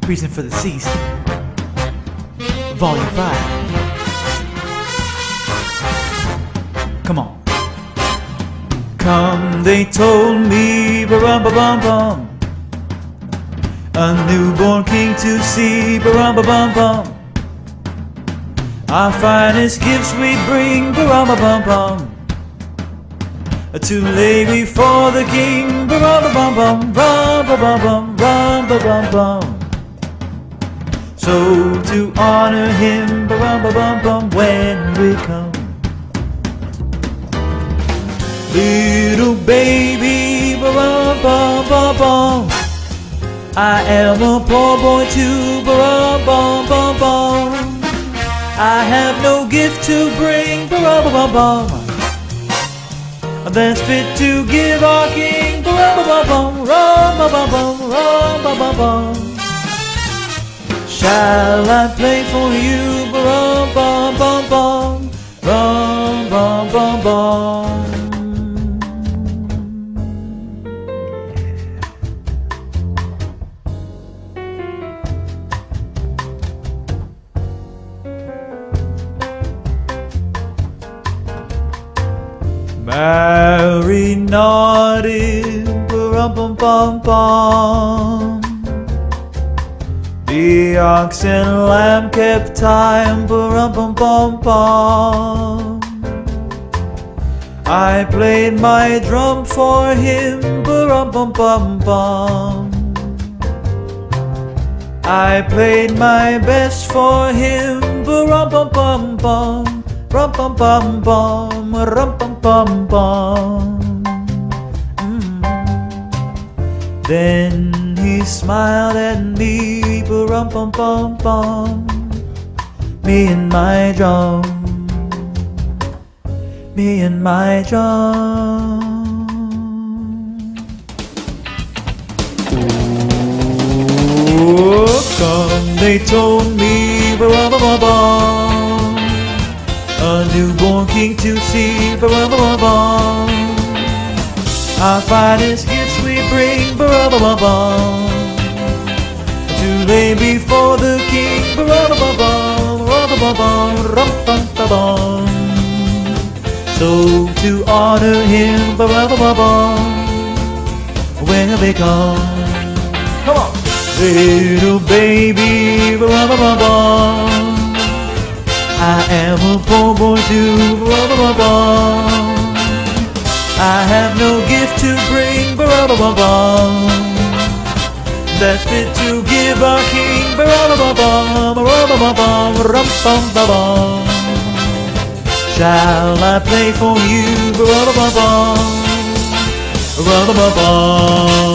Reason for the Cease, Volume 5. Come on. Come, they told me, ba-rum-ba-bum-bum, a newborn king to see, ba-rum-ba-bum-bum. Our finest gifts we bring, ba-rum-ba-bum-bum, to lay before the king, ba-rum-ba-bum-bum, rum-ba-bum-bum, rum-ba-bum-bum. So to honor him, ba-rum-ba-bum-bum, when we come. Little baby, ba-rum-bum-bum-bum, I am a poor boy too, ba-rum-bum-bum-bum. I have no gift to bring, ba-rum-bum-bum, that's fit to give our king, ba-rum-bum-bum, rum-ba-bum-bum, rum-ba-bum-bum. Shall I play for you, ba-rum-bum-bum-bum, rum-bum-bum-bum. Mary nodded, ba-rum-bum-bum-bum. The ox and lamb kept time, ba-rum-bum-bum-bum. I played my drum for him, ba-rum-bum-bum-bum. I played my best for him, ba-rum-bum-bum-bum, rum-bum-bum-bum, rum-bum-bum-bum. Then he smiled at me, ba-rum-bum-bum-bum, me and my drum, me and my drum. Oh, come, they told me, ba-rum-bum-bum, a newborn king to see, ba-rum-bum-bum. Our finest gifts we bring, ba-rum-bum-bum, to lay before the king, ba-rum-bum-bum, rum-bum-bum, rum-bum-bum. So to honor him, ba-rum-bum-bum, when they come. Come on! Little baby, ba-rum-bum-bum, I am a poor boy too, ba-rum-bum-bum. I have no gift to bring, ba-rum-bum-bum, that's fit to give our king, ba-rum-bum-bum, rum-bum-bum, rum-bum-bum. Shall I play for you, ba-rum-bum-bum, rum-bum-bum?